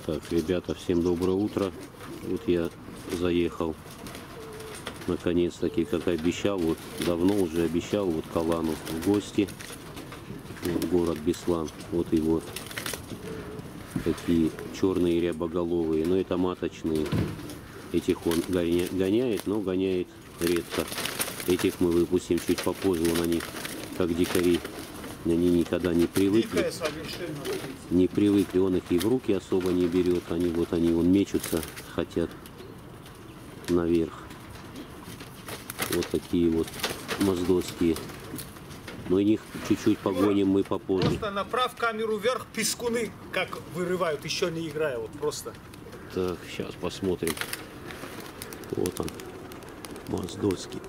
Так, ребята, всем доброе утро. Вот я заехал, наконец-таки, как обещал, вот давно уже обещал, вот к Алану в гости, в город Беслан. Вот его такие черные рябоголовые, но это маточные. Этих он гоняет, но гоняет редко. Этих мы выпустим чуть попозже, он они как дикари. Они никогда не привыкли. Не привыкли, он их и в руки особо не берет. Они вон мечутся, хотят наверх. Вот такие вот моздовские. Но их чуть-чуть погоним мы попозже. Просто направь камеру вверх, пескуны как вырывают, еще не играя, вот просто. Так, сейчас посмотрим. Вот он, моздовский.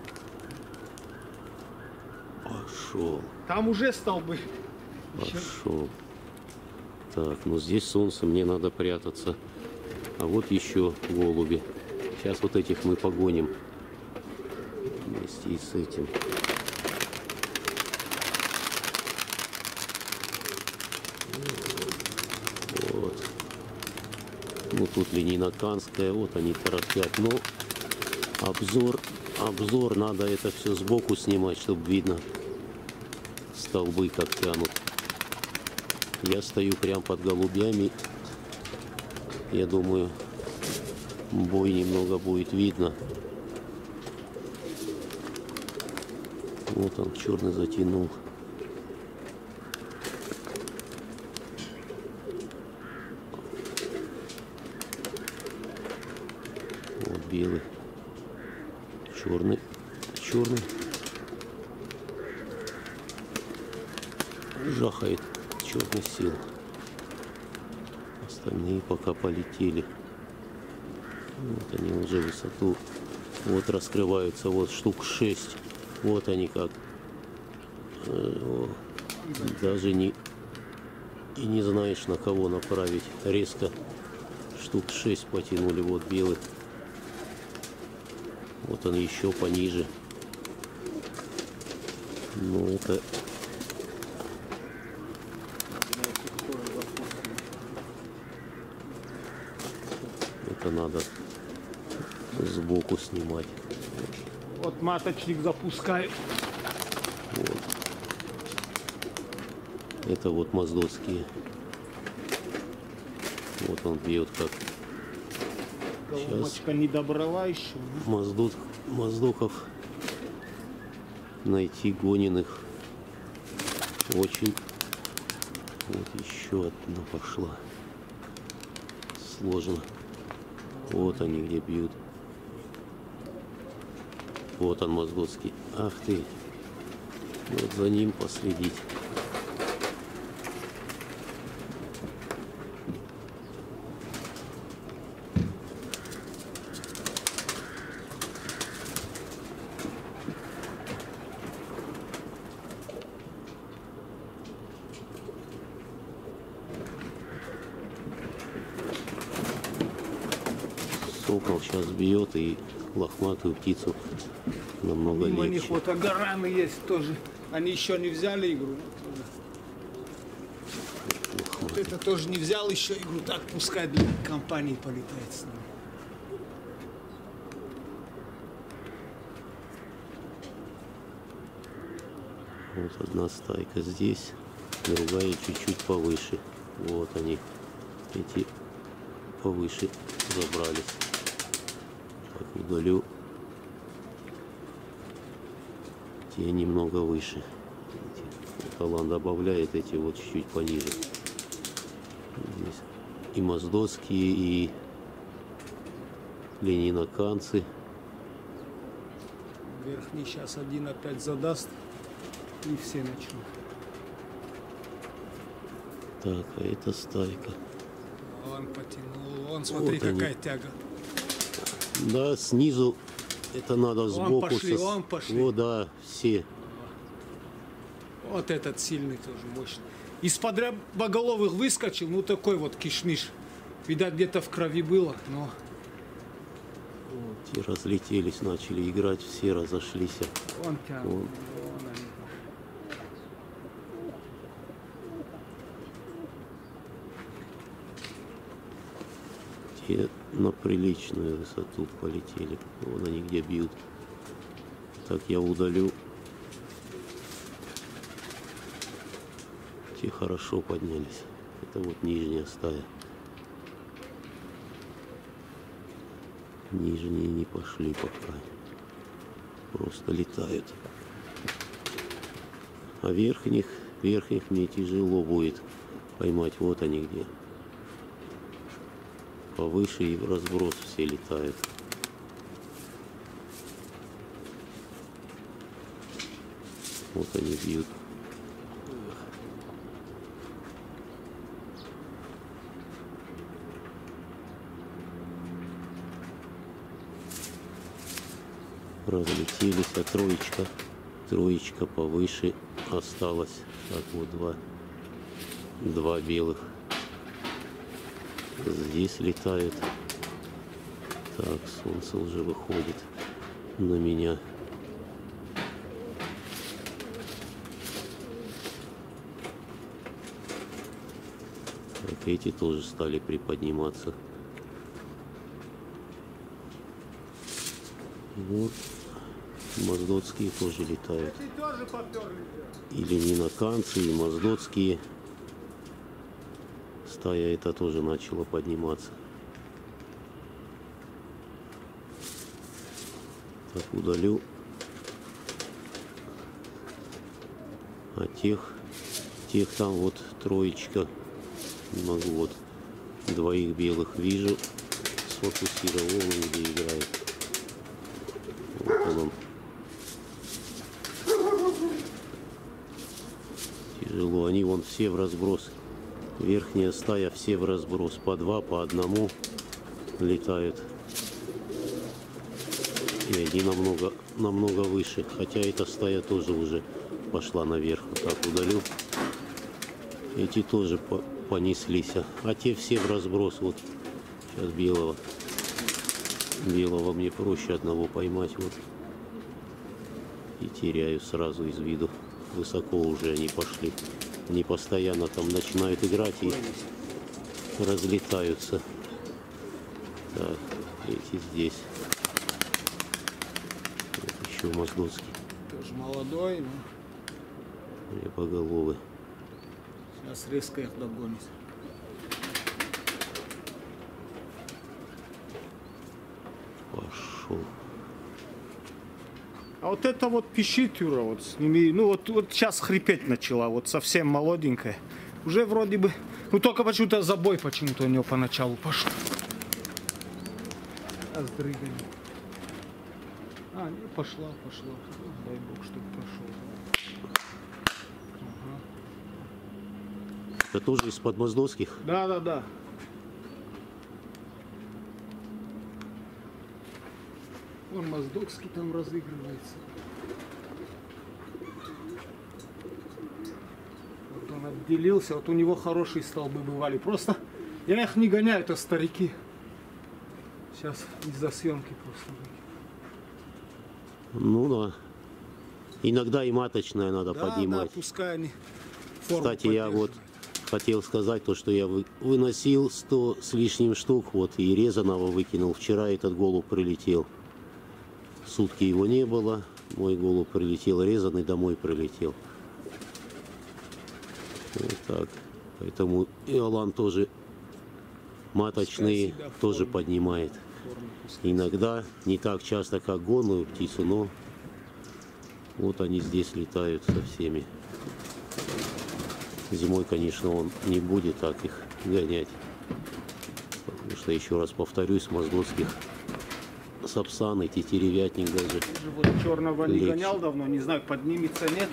Пошел. Там уже столбы. Пошел. Так, ну здесь солнце, мне надо прятаться. А вот еще голуби. Сейчас вот этих мы погоним. Вместе и с этим. Вот. Ну тут ленинаканская, вот они торопят. Но обзор надо это все сбоку снимать, чтобы видно столбы как тянут. Я стою прям под голубями. Я думаю, бой немного будет видно. Вот он, черный затянул. Вот белый. Черный. Черный. Жахает. Черный сел. Остальные пока полетели. Вот они уже высоту. Вот раскрываются. Вот штук 6. Вот они как. Даже не знаешь, на кого направить. Резко штук 6 потянули. Вот белый. Вот он еще пониже. Ну это... Это надо сбоку снимать. Вот маточник запускает. Вот. Это вот моздовские. Вот он бьет как. Голубочка не добрала еще. Моздоков найти гоненных очень. Вот еще одна пошла. Сложно. Вот они где бьют. Вот он моздовский. Ах ты. Вот за ним последить. Сокол сейчас бьет и лохматую птицу намного Мимо легче. них вот агараны есть тоже. Они еще не взяли игру. Вот это тоже не взял еще игру. Так пускай для компании полетает с ним. Вот одна стайка здесь, другая чуть-чуть повыше. Вот они, эти повыше забрались. Так, удалю. Те немного выше. Алан добавляет, эти вот чуть-чуть пониже. Здесь и моздовские, и ленинаканцы. Верхний сейчас один опять задаст. И все начнут. Так, а это стайка. Он потянул. Вон, смотри, вот какая они. тяга. Да, снизу это надо сбоку. Вон пошли. Вот, да, все. Вот этот сильный тоже мощный. Из-под рябоголовых выскочил, ну такой вот кишмиш. Видать, где-то в крови было, но... Вот, те разлетелись, начали играть, все разошлись. Вон тянут. Вон. Вон они. Те на приличную высоту полетели. Вон они где бьют. Так, я удалю. Те хорошо поднялись. Это вот нижняя стая. Нижние не пошли пока. Просто летают. А верхних мне тяжело будет поймать. Вот они где. Повыше и в разброс все летают. Вот они бьют. Разлетелись, а троечка повыше осталась. Так вот два белых здесь летают. Так, солнце уже выходит на меня. Так, эти тоже стали приподниматься. Вот. Моздотские тоже летают. И ленинаканцы, и моздотские. Стая эта тоже начала подниматься. Так, удалю. А тех там вот троечка. Не могу, вот двоих белых вижу. Сфокусировал, где играет. Вот он. Тяжело. Они вон все в разброс. Верхняя стая все в разброс. По два, по одному летают. И они намного выше. Хотя эта стая тоже уже пошла наверх. Вот так удалю. Эти тоже понеслись. А те все в разброс. Вот сейчас белого мне проще одного поймать. Вот. И теряю сразу из виду. Высоко уже они пошли. Они постоянно там начинают играть и разлетаются. Так, эти здесь. Вот еще моздотский. Тоже молодой, но Репоголовый. сейчас резко их догонит. Пошел. А вот это вот пищит, Юра, вот с ними, ну вот сейчас хрипеть начала, вот совсем молоденькая. Уже вроде бы, ну только почему-то забой почему-то у нее поначалу пошел. А с дрыгами. А, не, пошла. Дай бог, чтобы пошел. Ага. Это тоже из-под моздотских? Да. Вон моздокский там разыгрывается. Вот он отделился, вот у него хорошие столбы бывали. Просто я их не гоняю, это старики. Сейчас из-за съемки просто. Ну да. Иногда и маточная надо поднимать. Да, пускай они форму Кстати, я вот хотел сказать то, что я выносил 100 с лишним штук, вот, и резаного выкинул. Вчера этот голубь прилетел. Сутки его не было. Мой голубь прилетел резаный, домой прилетел. Вот так. Поэтому Иолан тоже маточные тоже поднимает. Иногда, не так часто, как гонную птицу, но вот они здесь летают со всеми. Зимой, конечно, он не будет так их гонять. Потому что, еще раз повторюсь, моздотских сапсан и тетеревятник даже. Вот черного не легче. гонял давно, не знаю, поднимется, нет.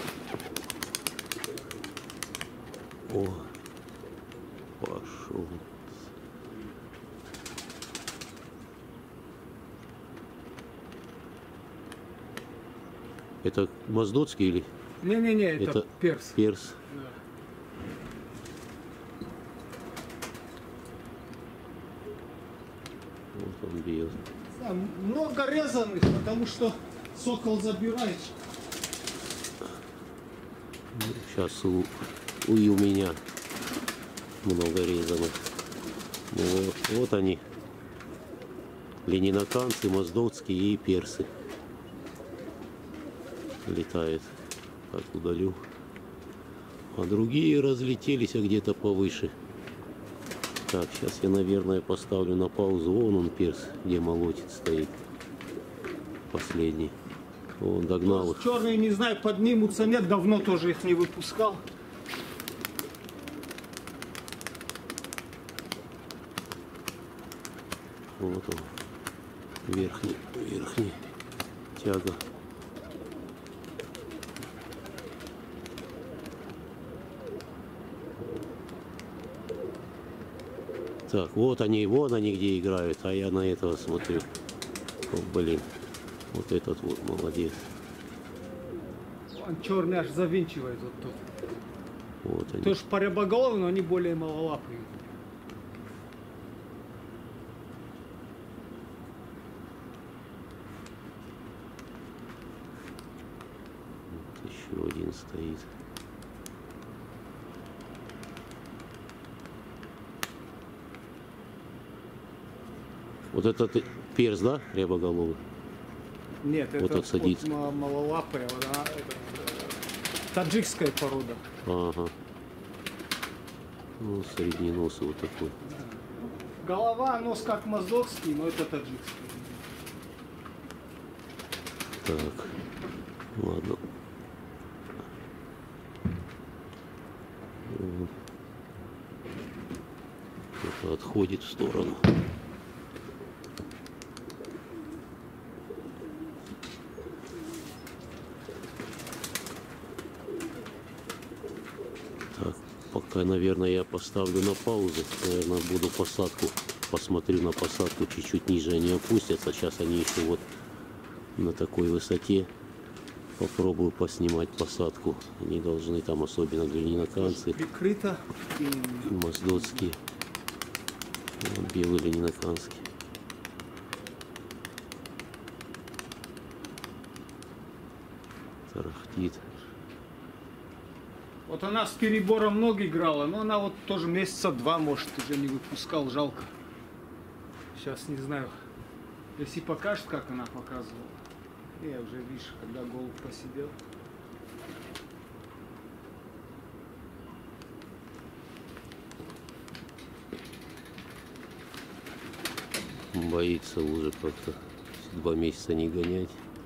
О, пошел. Это моздотский или? Не, это перс. Перс. Да. Вот он бьет. Да, много резаных, потому что сокол забирает. Сейчас у меня много резаных. Вот они. Ленинаканцы, моздовские и персы. Летает. Так, удалю. А другие разлетелись, где-то повыше. Так, сейчас я, наверное, поставлю на паузу. Вон он перс, где молотит стоит. Последний. Он догнал их. Черные, не знаю, поднимутся, нет, давно тоже их не выпускал. Вот он. Верхний тяга. Так, вот они, вон они где играют, а я на этого смотрю. О, блин, вот этот вот молодец. Он черный аж завинчивает вот тут. Вот они. Тоже парабоголовые, но они более малолапые. Вот еще один стоит. Вот этот перс, да, рябоголовый? Нет, Вот это садится. вот малолапая, таджикская порода. Ага. Ну, средненосый вот такой. Голова, нос как моздовский, но это таджикский. Так, ладно. Это отходит в сторону. Так, пока, наверное, я поставлю на паузу. Наверное, буду посадку. Посмотрю на посадку. Чуть-чуть ниже они опустятся. Сейчас они еще вот на такой высоте. Попробую поснимать посадку. Они должны там, особенно ленинаканцы, Прикрыто. моздовские, белый ленинаканский. Тарахтит. Вот она с перебором много играла, но она вот тоже месяца два, может, уже не выпускал, жалко. Сейчас не знаю, если покажет, как она показывала. Я уже, видишь, когда голубь посидел. Боится уже как-то 2 месяца не гонять.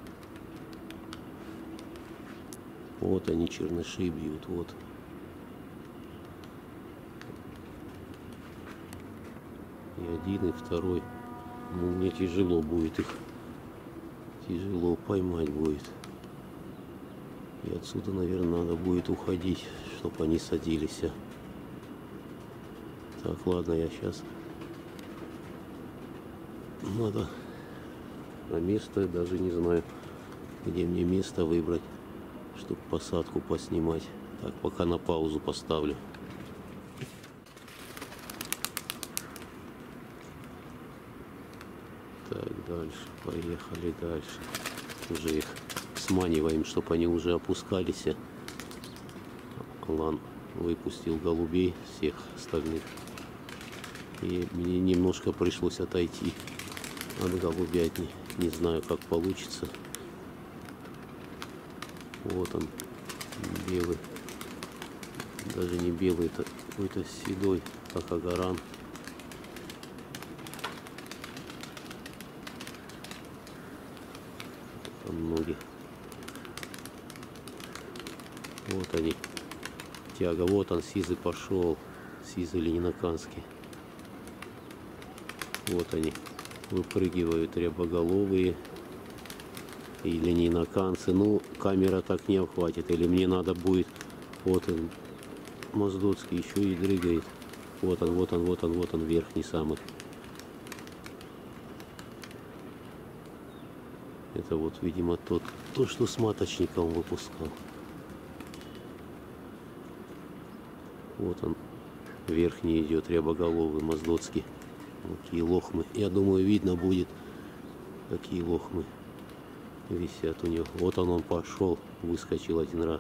Вот они, черныши бьют, вот. И один, и второй. Ну, мне тяжело будет их. Тяжело поймать будет. И отсюда, наверное, надо будет уходить, чтобы они садились. Так, ладно, я сейчас... Надо на место, даже не знаю, где мне место выбрать, чтобы посадку поснимать. Так, пока на паузу поставлю. Так, дальше, поехали дальше. Уже их сманиваем, чтобы они уже опускались. Лан выпустил голубей, всех остальных. И мне немножко пришлось отойти от голубятни. Не знаю, как получится. Вот он, белый. Даже не белый, это какой-то седой, как агаран. Там ноги. Вот они. Тяга. Вот он, сизый пошел. Сизый ленинаканский. Вот они. Выпрыгивают рябоголовые и ленинаканцы. Ну, камера так не обхватит. Или мне надо будет... Вот он, моздовский, еще и дрыгает. Вот он, вот он, вот он, вот он, верхний самый. Это вот, видимо, то, что с маточником выпускал. Вот он, верхний идет, рябоголовый, моздовский. Какие лохмы. Я думаю, видно будет, какие лохмы висят у него. Вот он пошел, выскочил один раз.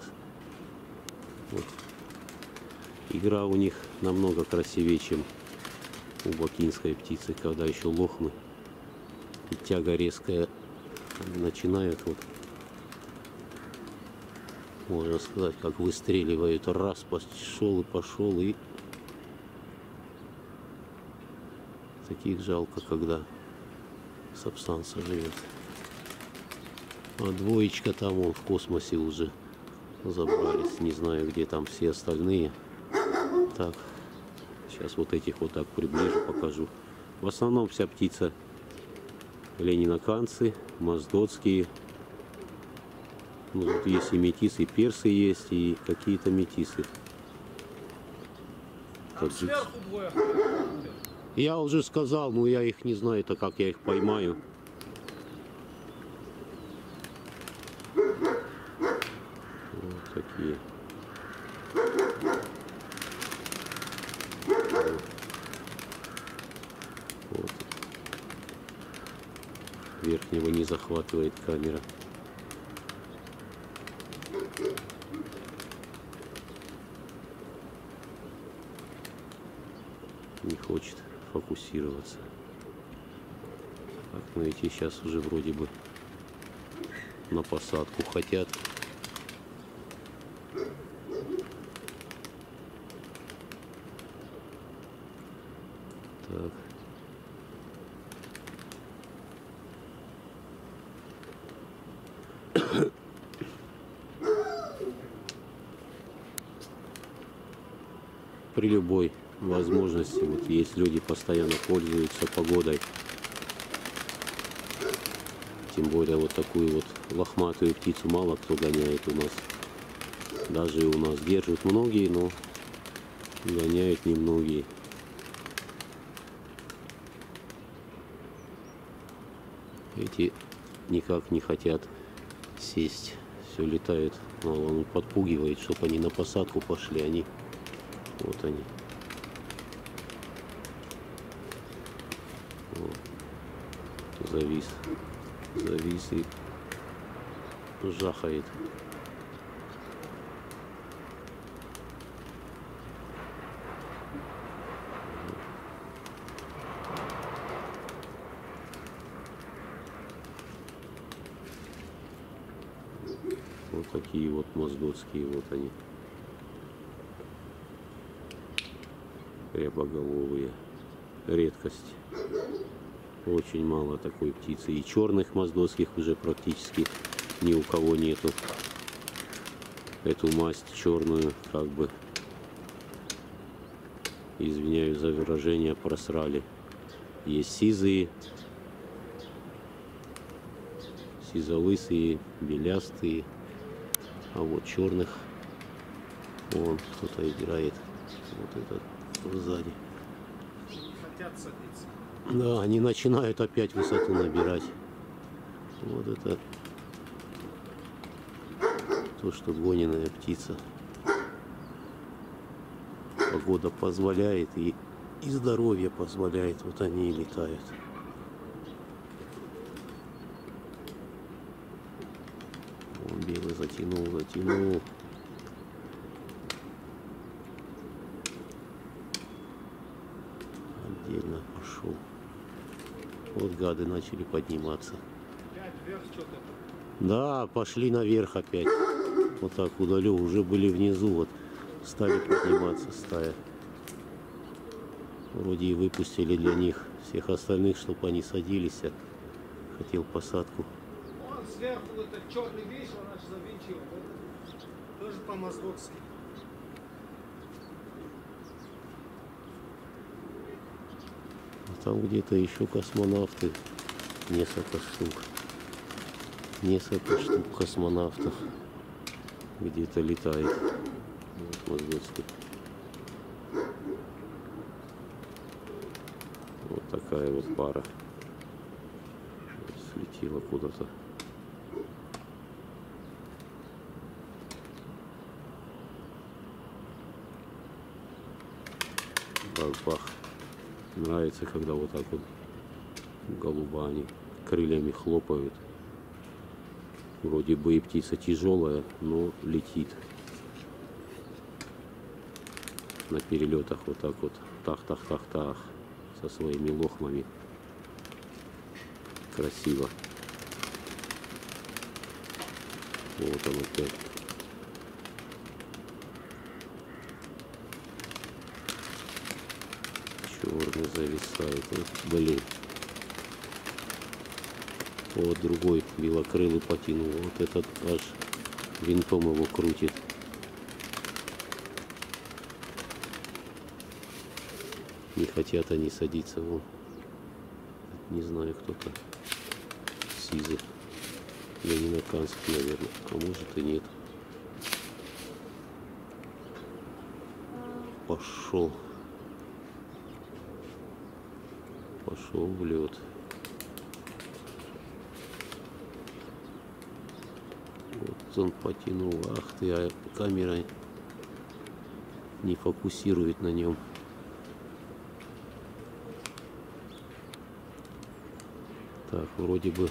Вот. Игра у них намного красивее, чем у бакинской птицы, когда еще лохмы и тяга резкая начинает, вот можно сказать, как выстреливают, раз пошел и таких жалко, когда сапсанца живет. А двоечка там вон в космосе уже забрались, не знаю, где там все остальные. Так, сейчас вот этих вот так приближу, покажу. В основном вся птица ленинаканцы, моздотские. Ну, тут есть и метисы, и персы есть, и какие-то метисы. Там сверху двое. Я уже сказал, но я их не знаю, это как я их поймаю. Вот такие. Вот. Верхнего не захватывает камера. Не хочет фокусироваться. Так, ну эти сейчас уже вроде бы на посадку хотят. Так. При любой возможности, вот есть люди постоянно пользуются погодой, тем более вот такую вот лохматую птицу мало кто гоняет у нас, даже у нас держат многие, но гоняют немногие. Эти никак не хотят сесть, все летают, он подпугивает, чтобы они на посадку пошли, они вот они. Вот. Завис и жахает. Вот такие вот моздотские, вот они. Рябоголовые. Редкость. Очень мало такой птицы. И черных моздотских уже практически ни у кого нету. Эту масть черную, как бы, извиняюсь за выражение, просрали. Есть сизые, сизолысые, белястые. А вот черных, вон кто-то играет. Вот этот сзади. Хотят садиться. Да, они начинают опять высоту набирать. Вот это то, что гоненая птица. Погода позволяет и здоровье позволяет. Вот они и летают. Вон белый затянул. Отдельно пошел. Вот гады начали подниматься. Опять вверх что-то. Да, пошли наверх опять. Вот так удалю. Уже были внизу. Вот стали подниматься стая. Вроде и выпустили для них всех остальных, чтобы они садились. Хотел посадку. Он сверху этот черный вещь, он аж завинчил. Тоже по-моздотски. Там где-то еще космонавты. Несколько штук космонавтов где-то летает. Вот моздотский. Вот такая вот пара. Слетела куда-то. Бах-бах. Нравится, когда вот так вот голуба они крыльями хлопают. Вроде бы и птица тяжелая, но летит. На перелетах вот так вот. Тах-тах-тах-тах. со своими лохмами. Красиво. Вот он опять. Черный зависает. Вот, блин. Вот другой белокрылый потянул. Вот этот аж винтом его крутит. Не хотят они садиться. Вон. Не знаю, кто-то. Сизый. Ленинаканский, наверное. А может и нет. Пошел. Пошел в лед. Вот он потянул. Ах ты, а камера не фокусирует на нем. Так, вроде бы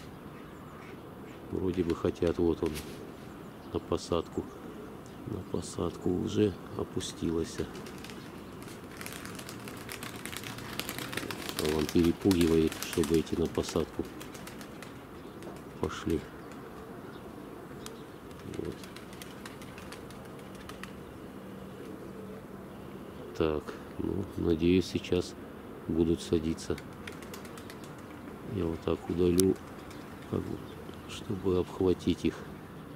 хотят. Вот он на посадку. На посадку уже опустилась. А он перепугивает, чтобы эти на посадку пошли. Вот. Так, ну, надеюсь, сейчас будут садиться. Я вот так удалю, как бы, чтобы обхватить их.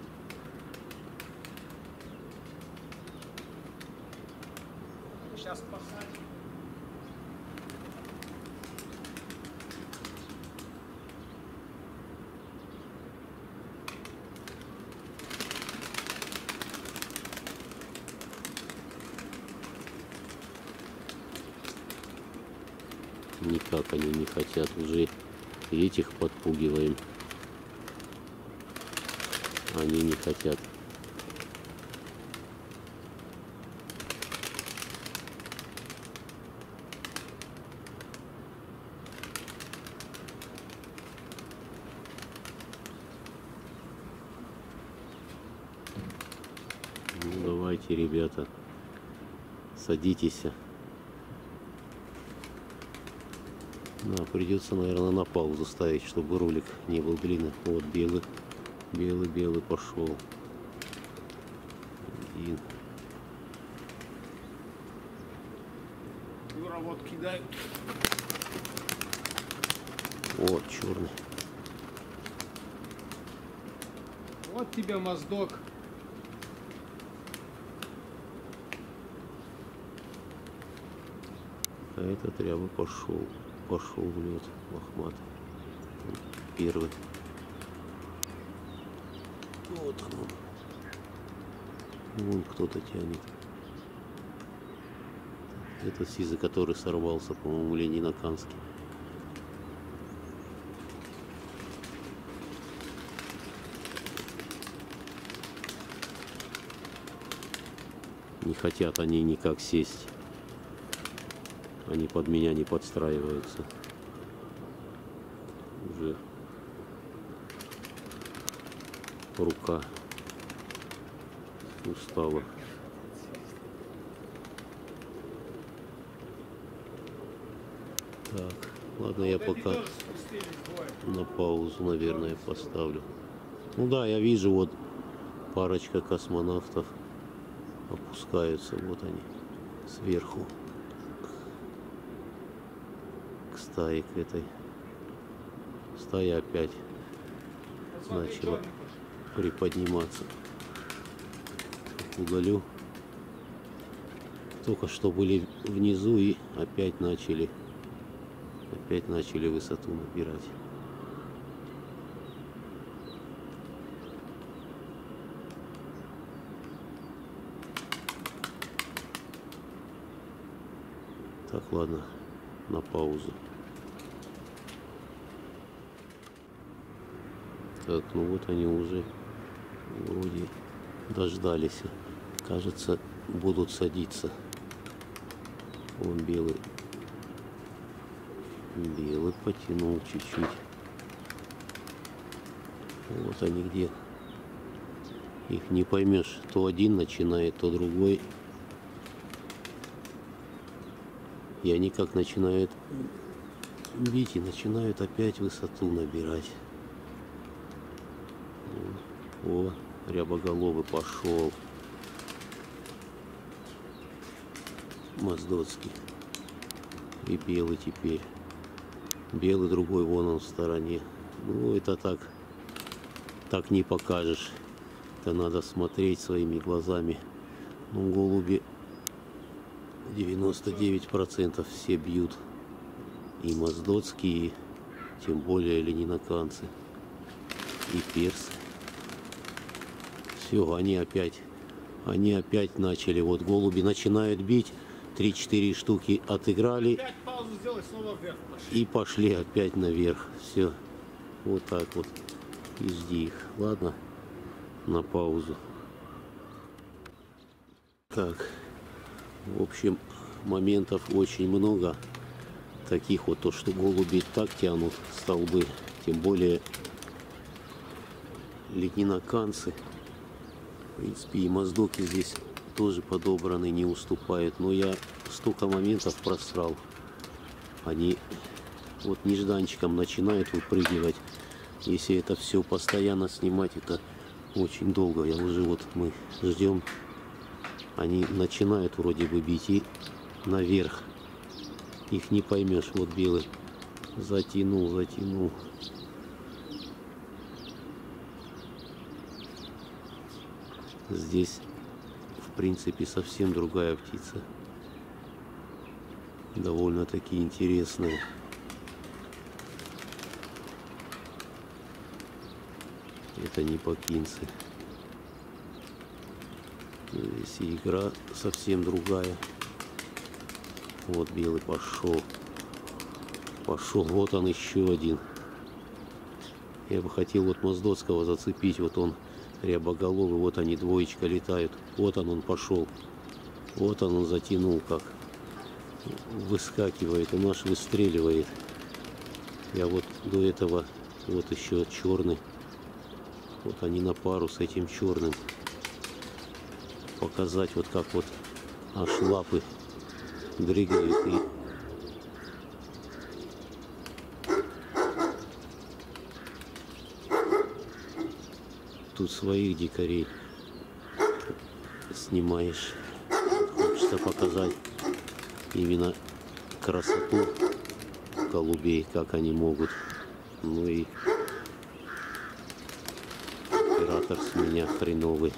Сейчас посадим. Никак они не хотят. Уже этих подпугиваем. Они не хотят. Ну давайте, ребята, садитесь. Да, придется, наверное, на паузу ставить, чтобы ролик не был длинный. Вот белый, белый пошел. Один. Юра, вот кидай. Вот черный. Вот тебе моздок. А этот ряба пошел в лед, лохматый. Первый. Вот он. Вон кто-то тянет. Это сизый, который сорвался, по-моему, ленинаканский. Не хотят они никак сесть. Они под меня не подстраиваются. Уже рука устала. Так, ладно, я пока на паузу, наверное, поставлю. Ну да, я вижу, вот парочка космонавтов опускаются. Вот они сверху. Стаи к этой. Стая опять начала приподниматься. Удалю. Только что были внизу и опять начали высоту набирать. Так, ладно, на паузу. Так, ну вот они уже вроде дождались. Кажется, будут садиться. Вон белый. Белый потянул чуть-чуть. Вот они где. Их не поймешь. То один начинает, то другой. И они как начинают бить и начинают опять высоту набирать. О, рябоголовый пошел. Моздоцкий. И белый теперь. Белый другой вон он в стороне. Ну это так не покажешь. Это надо смотреть своими глазами. Ну, голуби 99% все бьют. И моздоцкие, тем более ленинаканцы. И персы. Все, они опять начали. Вот голуби начинают бить. 3-4 штуки отыграли. Опять паузу сделай, снова вверх пошли. И пошли опять наверх. Все. Вот так вот. И жди их. Ладно? На паузу. Так. В общем, моментов очень много. Таких вот, то, что голуби так тянут столбы. Тем более ленинаканцы. В принципе, и моздоки здесь тоже подобраны, не уступают. Но я столько моментов просрал. Они вот нежданчиком начинают выпрыгивать. Если это все постоянно снимать, это очень долго. Я уже вот мы ждем. Они начинают вроде бы бить и наверх. Их не поймешь. Вот белый затянул. Здесь в принципе совсем другая птица. Довольно-таки интересная. Это не пекинцы. Здесь игра совсем другая. Вот белый пошел. Вот он еще один. Я бы хотел вот моздоцкого зацепить. Вот он рябоголовый. Вот они двоечка летают. Вот он пошел. Вот он затянул как. Выскакивает. Он аж выстреливает. Я вот до этого вот еще черный. Вот они на пару с этим черным. Показать вот как вот аж лапы дрыгают и тут своих дикарей снимаешь. Хочется показать именно красоту голубей, как они могут. Ну и оператор с меня хреновый.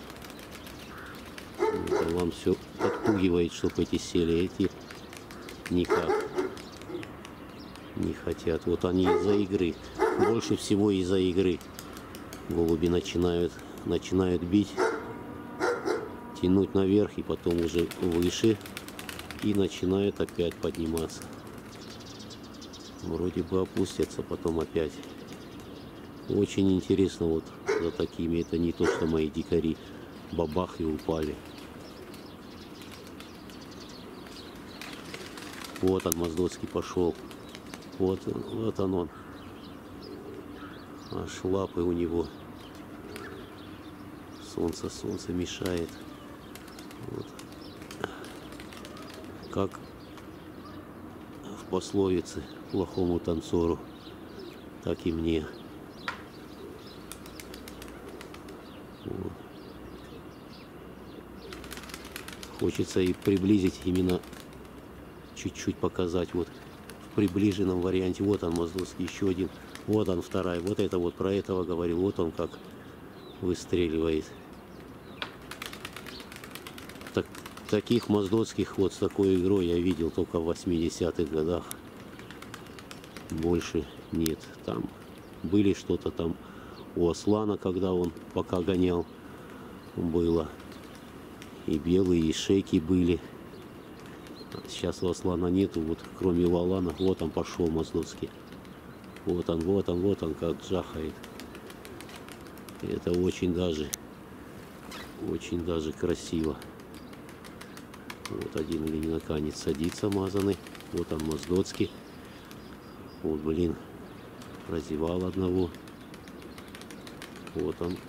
Это вам все подпугивает, чтобы эти сели, эти никак не хотят. Вот они из-за игры, больше всего из-за игры голуби начинают бить, тянуть наверх и потом уже выше и начинают опять подниматься. Вроде бы опустятся, потом опять. Очень интересно вот за такими. Это не то, что мои дикари бабах и упали. Вот он, моздоцкий пошел. Вот он. Аж лапы у него. Солнце мешает. Вот. Как в пословице: плохому танцору, так и мне. Вот. Хочется и приблизить, именно чуть-чуть показать вот в приближенном варианте. Вот он, моздоцкий, еще один. Вот он, вторая. Вот это вот, про этого говорил. Вот он как выстреливает. Таких моздоцких вот с такой игрой я видел только в 80-х годах. Больше нет. Там были что-то там у Аслана, когда он пока гонял, было. И белые, и шейки были. Сейчас у Аслана нету, вот кроме Валана. Вот он пошел, моздоцкий. Вот он, как джахает. Это очень даже красиво. Вот один ленинаканец садится мазанный. Вот он, моздоцкий. Вот, блин, прозевал одного. Вот он.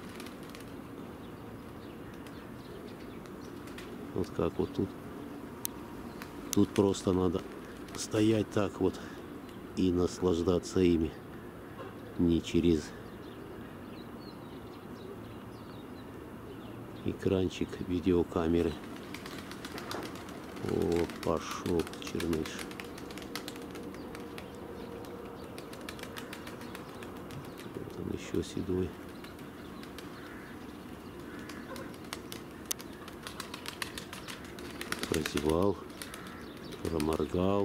Вот как вот тут. Тут просто надо стоять так вот и наслаждаться ими. Не через экранчик видеокамеры. О, пошел черныш. Вот он еще седой. Прозевал, проморгал.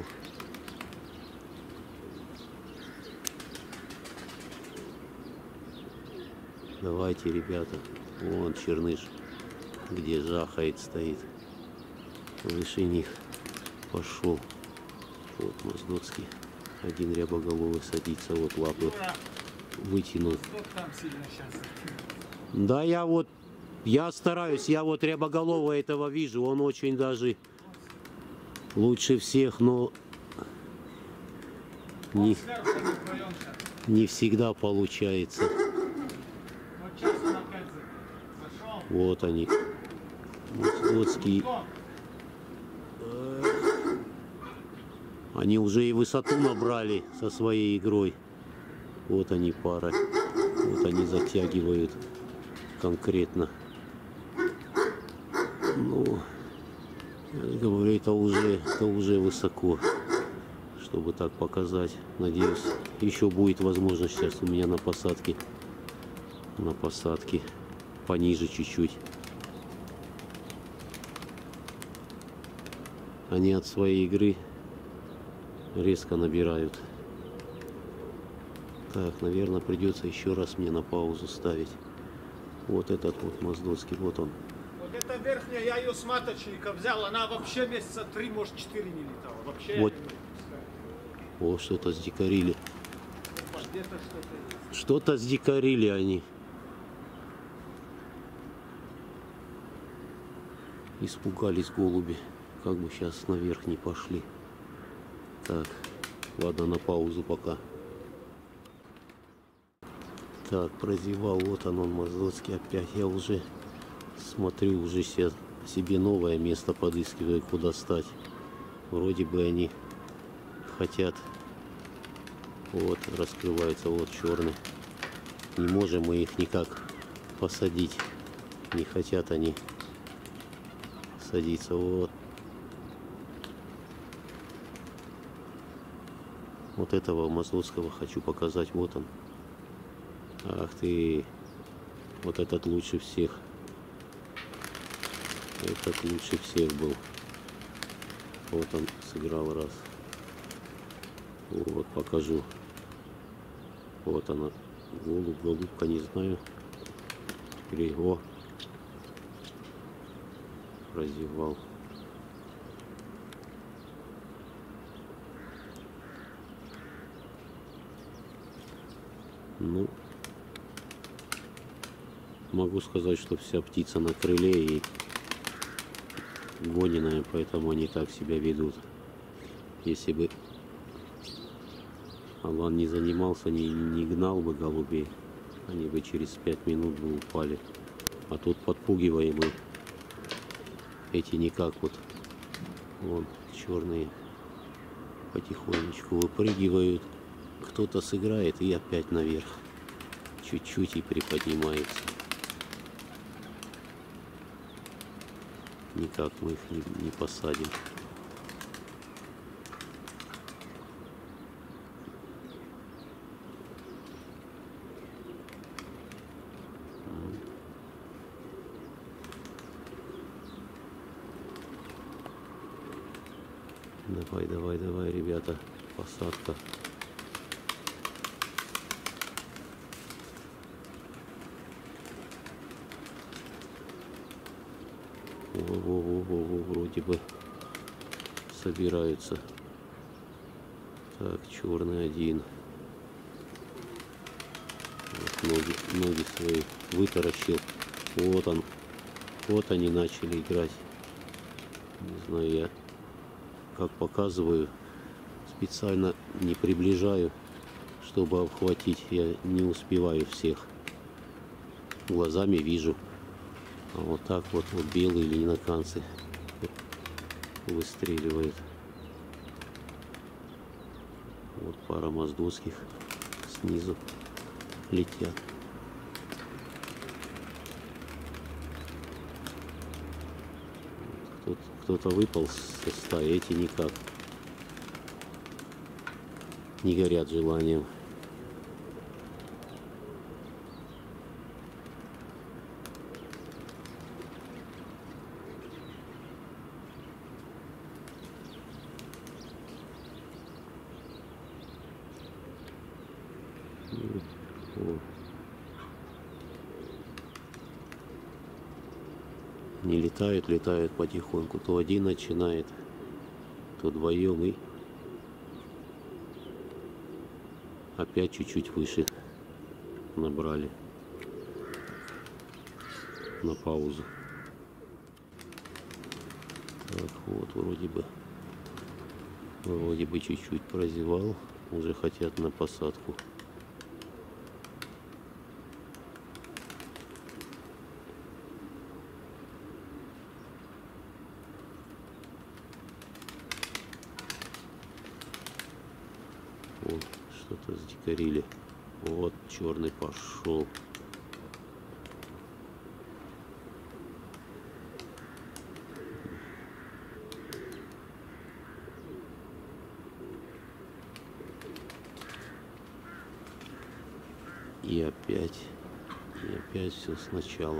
Давайте, ребята. Вон черныш, где жахает, стоит. Выше них пошел. Вот моздоцкий. Один рябоголовый садится, вот лапы вытянул. Да, я стараюсь, я вот рябоголового этого вижу, он очень даже лучше всех, но не всегда получается. Вот они, моздоцкие. Они уже и высоту набрали со своей игрой. Вот они пара. Вот они затягивают конкретно. Ну, я говорю, это уже высоко, чтобы так показать. Надеюсь, еще будет возможность сейчас у меня на посадке пониже чуть-чуть. Они от своей игры резко набирают. Так, наверное, придется еще раз мне на паузу ставить. Вот этот вот моздоцкий, вот он. Вот эта верхняя, я ее с маточника взял, она вообще месяца 3, может 4 не летала. Вообще Вот. я не выпускаю. О, что-то сдикарили. Где-то что-то. Что-то сдикарили они. Испугались голуби. Как бы сейчас наверх не пошли. Так, ладно, на паузу пока. Так, прозевал, вот он моздоцкий опять. Я уже смотрю, уже себе новое место подыскиваю, куда стать. Вроде бы они хотят. Вот, раскрывается, вот черный. Не можем мы их никак посадить. Не хотят они садиться. Вот. Вот этого моздоцкого хочу показать. Вот он. Ах ты. Вот этот лучше всех. Этот лучше всех был. Вот он сыграл раз. Вот покажу. Вот она. Голубь, голубка, не знаю. Или его прозевал. Ну, могу сказать, что вся птица на крыле и гоненая, поэтому они так себя ведут. Если бы Алан не занимался, не гнал бы голубей, они бы через 5 минут бы упали. А тут подпугиваемые. Эти никак вот. Вон черные потихонечку выпрыгивают. Кто-то сыграет и опять наверх. Чуть-чуть и приподнимается. Никак мы их не посадим. Давай, давай, давай, ребята, посадка. Во-во-во-во, вроде бы собираются. Так, черный один. Вот ноги свои вытаращил. Вот он. Вот они начали играть. Не знаю, я как показываю, специально не приближаю, чтобы обхватить. Я не успеваю всех. Глазами вижу. А вот так вот белые линоканцы выстреливают. Вот пара моздовских снизу летят. Кто-то выпал со стаи, эти никак не горят желанием. О. Не летают, летают потихоньку. То один начинает, то вдвоем, и опять чуть-чуть выше набрали на паузу. Так, вот вроде бы чуть-чуть прозевал, уже хотят на посадку. Вот, что-то сдикарили. Вот, черный пошел. И опять все сначала.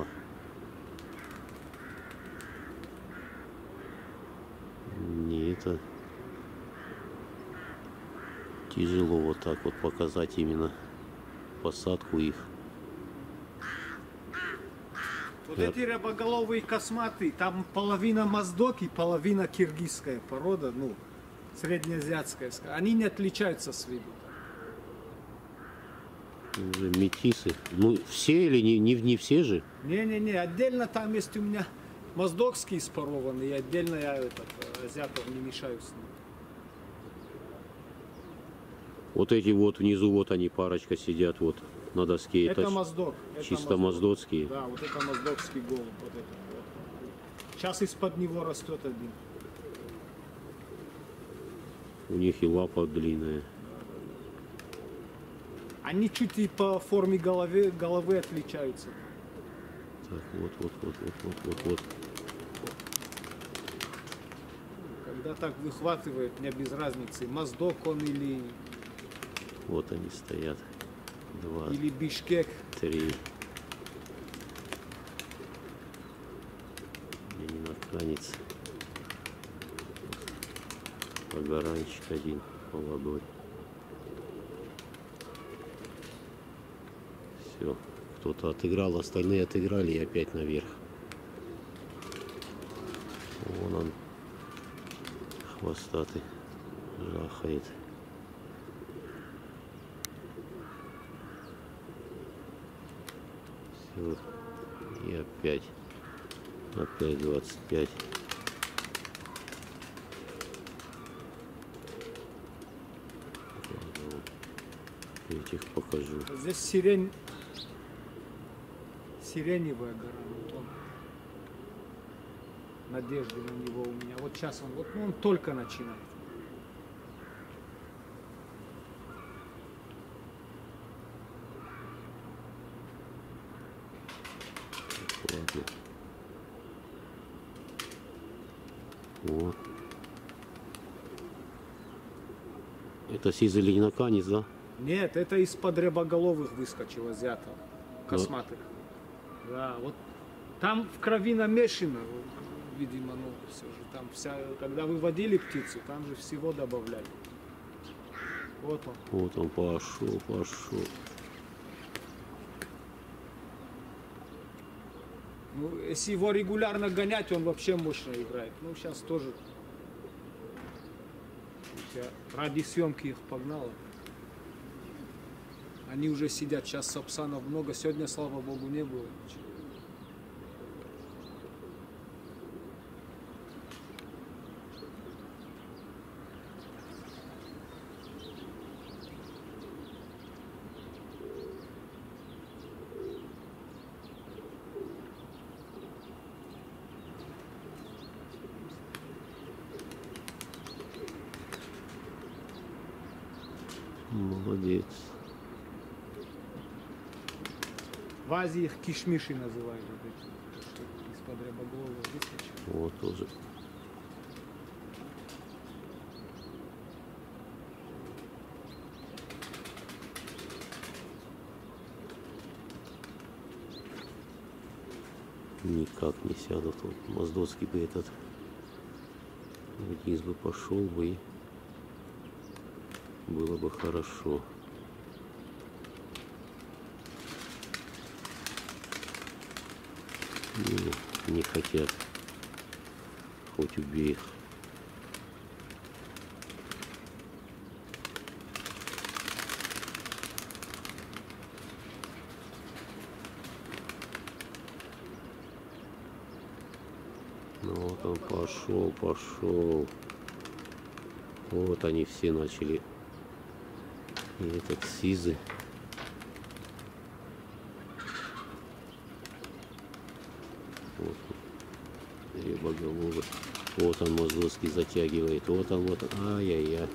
Не это тяжело вот так вот показать именно посадку их. Вот эти рябоголовые косматые, там половина моздок и половина киргизская порода, ну, среднеазиатская. Они не отличаются с виду. Уже метисы. Ну, все или не все же? Не-не-не, отдельно там есть у меня моздокские спарованные, и отдельно я азиатов не мешаю с ними. Вот эти вот внизу, вот они, парочка сидят вот на доске. Это моздок. Чисто моздокские. Да, вот это моздокский голубь. Вот этот, вот. Сейчас из-под него растет один. У них и лапа длинная. Они чуть и по форме головы отличаются. Так, вот. Когда так выхватывает, мне без разницы, моздок он или Вот они стоят. 2, или Бишкек. 3. Мне не натканец. Погоранчик один молодой. Все, кто-то отыграл, остальные отыграли и опять наверх. Вон он, хвостатый, жахает. Все, и опять 25. Этих покажу. Здесь сиреневая гора, вот он. Надежды на него у меня. Вот сейчас он только начинает. Ладно. Вот. Это сизый ленинаканец, да? Нет, это из-под рябоголовых выскочил азиатов, косматых. Да, вот там в крови намешано, видимо, ну все же там когда выводили птицу, там же всего добавляли. Вот он. Вот он пошел. Ну, если его регулярно гонять, он вообще мощно играет. Ну, сейчас тоже ради съемки их погнало. Они уже сидят, сейчас сапсанов много, сегодня, слава богу, не было ничего. Молодец. В Азии их кишмиши называют, вот эти, что из-под рыбоголового выскочили. Вот тоже. Никак не сядут. Вот Моздоцкий бы этот вниз бы пошел бы, и было бы хорошо. Не хотят. Хоть убей их. Ну вот он пошел. Вот они все начали. И этот сизы. Вот он, рыбоголовый. Вот он Моздоцкий затягивает. Вот он. Ай-яй-яй.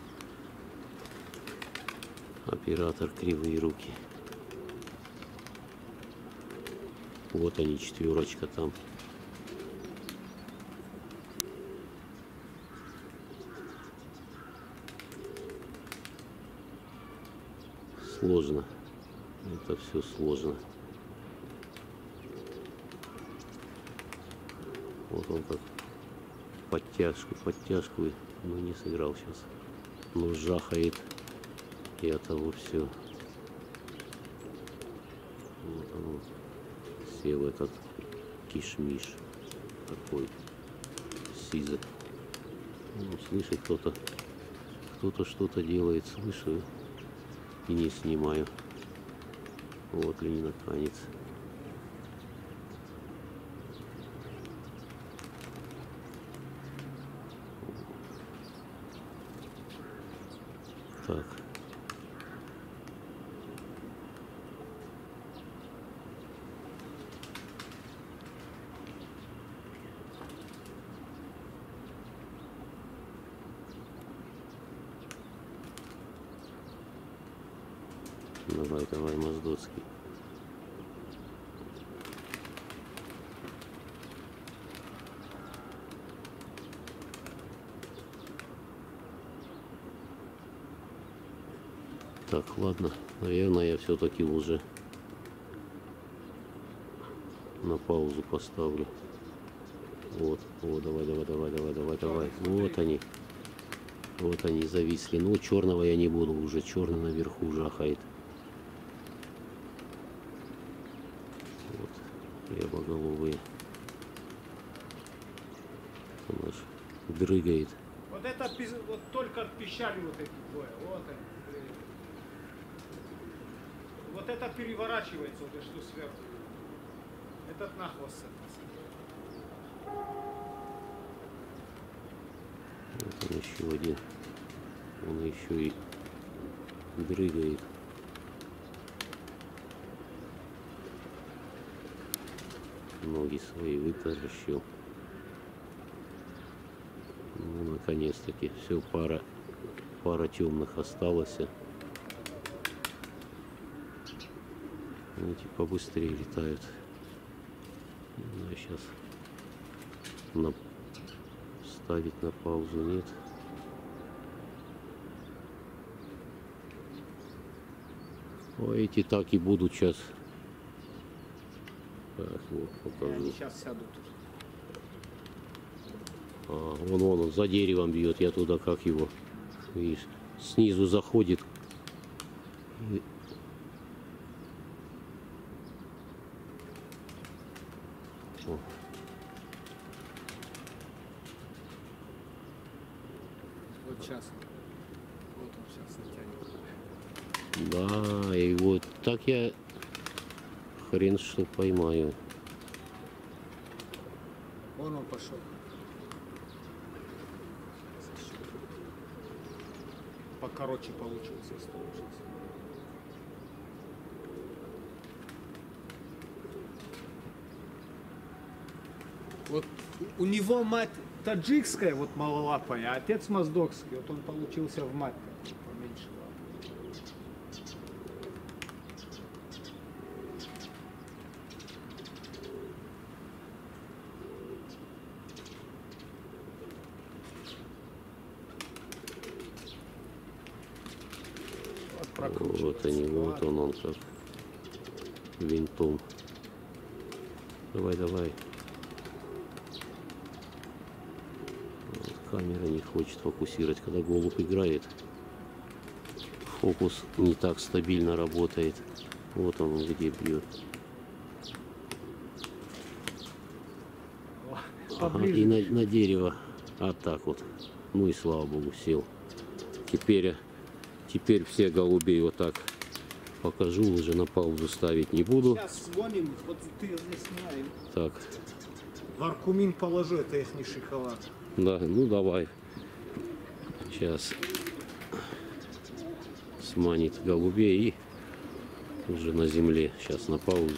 Оператор кривые руки. Вот они, четверочка там. Сложно. Это все сложно. Вот он как подтяжку, но не сыграл сейчас. Но жахает, и от того все. Вот он сел этот кишмиш такой сизый. Ну, слышит кто-то что-то делает, слышу и не снимаю. Вот ленинаканец. Так. Давай, Моздоцкий. Так, ладно. Наверное, я все-таки уже на паузу поставлю. Вот, давай. Вот они зависли. Ну, черного я не буду уже. Черный наверху жахает. Рыбоголовые. Он аж дрыгает. Вот это вот только отпищали вот эти двое. Вот они. Вот это переворачивается, вот это что сверху. Этот на хвост садится. Вот он еще один. Он еще и дрыгает. Ноги свои вытащил. Ну, наконец-таки все, пара темных осталось. Эти побыстрее летают. Не знаю, сейчас ставить на паузу нет. Ой, эти так и будут сейчас. Так, вот, покажу. Они сейчас сядут уже. Вон, за деревом бьет. Я туда как его. Видишь, снизу заходит. О. Вот сейчас. Вот он сейчас натянет. Да, и вот так я хрен что поймаю. Вон он пошел. Покороче получился сейчас. Вот у него мать таджикская, вот малолапая, а отец моздокский. Вот он получился в мать поменьше. прокручивается. Вот они, вот он как винтом. Давай, давай. Вот, камера не хочет фокусировать, когда голубь играет. Фокус не так стабильно работает. Вот он где бьет. Ага, и на дерево. А так вот. Ну и слава богу, сел. Теперь все голубей вот так покажу, уже на паузу ставить не буду. Сейчас сгоним, вот ты не снимай. Так. Варкумин положу, это их не шоколад. Да, ну давай. Сейчас сманит голубей и уже на земле. Сейчас на паузу.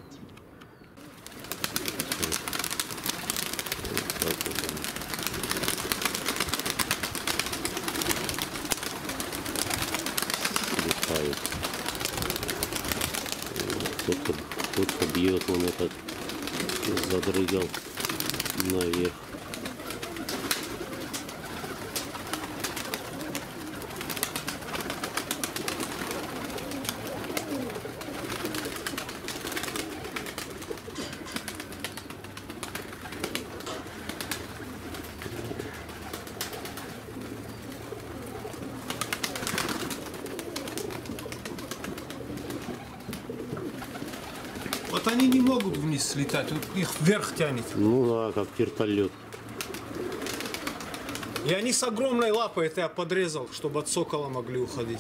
Кто-то бьет, он этот задрыгал наверх. Вот они не могут вниз слетать, вот их вверх тянет. Ну да, как вертолет. И они с огромной лапой, это я подрезал, чтобы от сокола могли уходить.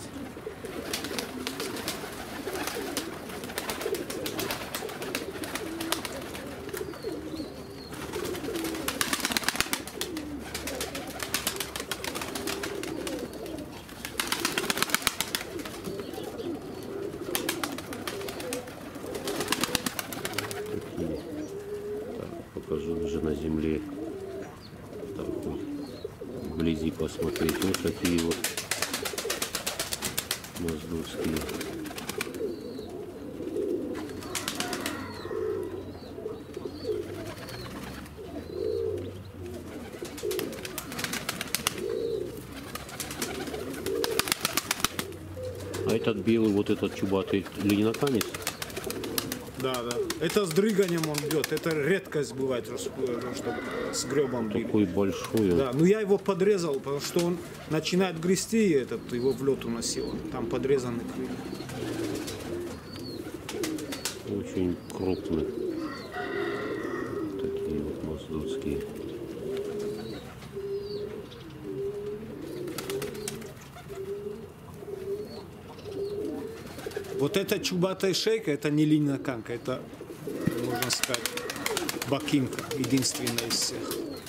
Покажу уже на земле. Так, вот, вблизи посмотреть. Вот такие вот моздовские. А этот белый, вот этот чубатый ленинаканец? Да, да. Это с дрыганием он бьет. Это редкость бывает, чтобы с гребом били. Такой большой. Да, но я его подрезал, потому что он начинает грести, и этот его в лед уносило. Там подрезаны крылья. Очень крупный. Такие вот моздовские. Вот эта чубатая шейка, это не ленинаканка, это, можно сказать, бакинка, единственная из всех.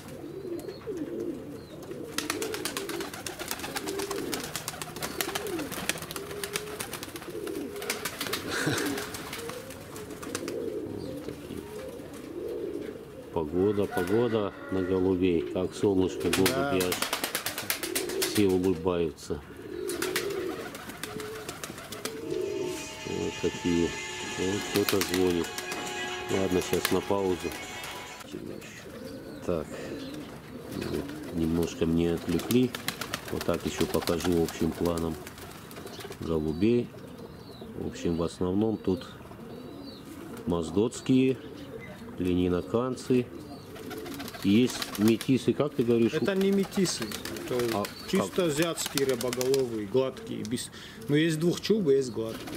Погода на голубей. Как солнышко, голуби аж все улыбаются. Вот такие. Вот кто-то звонит. Ладно, сейчас на паузу. Так. Вот, немножко мне отвлекли. Вот так еще покажу общим планом голубей. В общем, в основном тут моздовские, ленинаканцы. Есть метисы, как ты говоришь? Это не метисы, это чисто как? азиатские рябоголовые, гладкие. Но есть двухчубы, есть гладкие.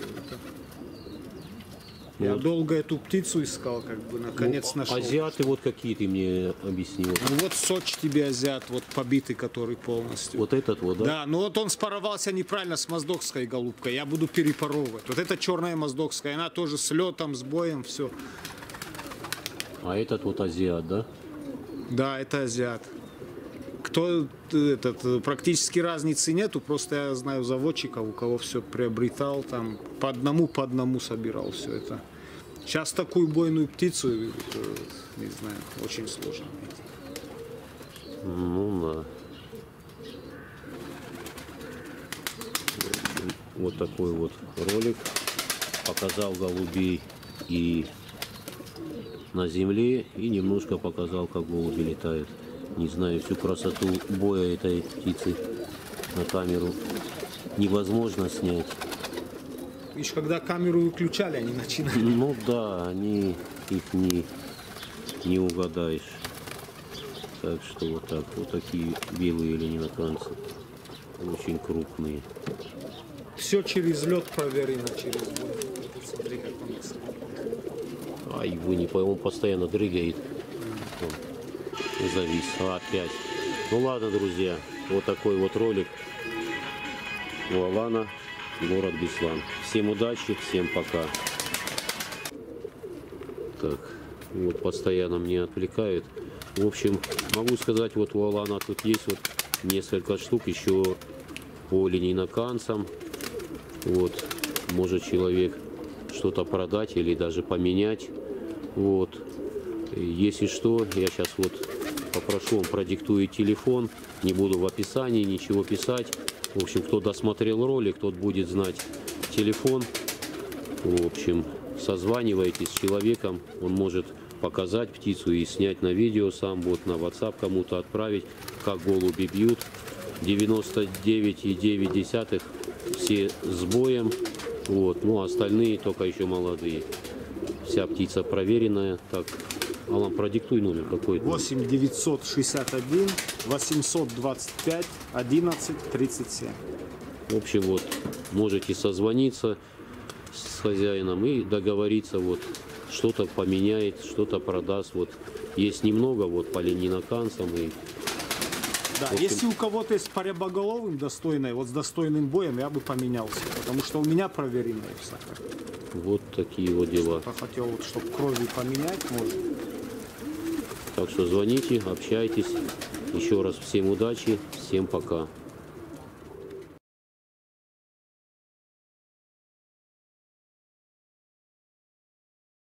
Я Вот. долго эту птицу искал, как бы наконец нашел. Азиаты вот какие ты мне объяснил. Ну вот Сочи тебе азиат, вот побитый, который полностью. Вот этот вот, да? Да, ну вот он спаровался неправильно с моздокской голубкой. Я буду перепаровывать. Вот это черная моздокская, она тоже с летом, с боем, все. А этот вот азиат, да? Да, это азиат. Кто этот, практически разницы нету, просто я знаю заводчиков, у кого все приобретал, там по одному собирал все это. Сейчас такую бойную птицу, не знаю, очень сложно. Ну да. Вот такой вот ролик. Показал голубей и на земле, и немножко показал, как голуби летают. Не знаю, всю красоту боя этой птицы на камеру невозможно снять. Еще когда камеру выключали, они начинали. Ну да, их не угадаешь. Так что вот так. Вот такие белые ленинаканцы. Очень крупные. Все через лед проверено, через бой. Смотри, как он их смотрит. Ай, вы не пойму, он постоянно дрыгает. Он завис. Опять. Ну ладно, друзья. Вот такой вот ролик. Вуалана, город Беслан. Всем удачи, всем пока. Так, вот постоянно меня отвлекают. В общем, могу сказать, вот Вуалана тут есть вот несколько штук еще по ленинаканцам. Вот, может человек что-то продать или даже поменять. Вот, если что, я сейчас вот попрошу, он продиктует телефон, не буду в описании ничего писать. В общем, кто досмотрел ролик, тот будет знать телефон. В общем, созванивайтесь с человеком, он может показать птицу и снять на видео сам, вот на WhatsApp кому-то отправить, как голуби бьют. 99,9 все с боем, вот, ну остальные только еще молодые. Вся птица проверенная. Так, Алан, продиктуй номер какой-то. 8 961 825 11 37. В общем, вот, можете созвониться с хозяином и договориться, вот, что-то поменяет, что-то продаст. Вот, есть немного, вот, по ленинаканцам и... Да, общем, если у кого-то есть по рябоголовым достойной, вот с достойным боем, я бы поменялся, потому что у меня проверенная всякая. вот такие вот дела. Кто хотел, вот, чтобы крови поменять, может. Так что звоните, общайтесь. Еще раз всем удачи, всем пока.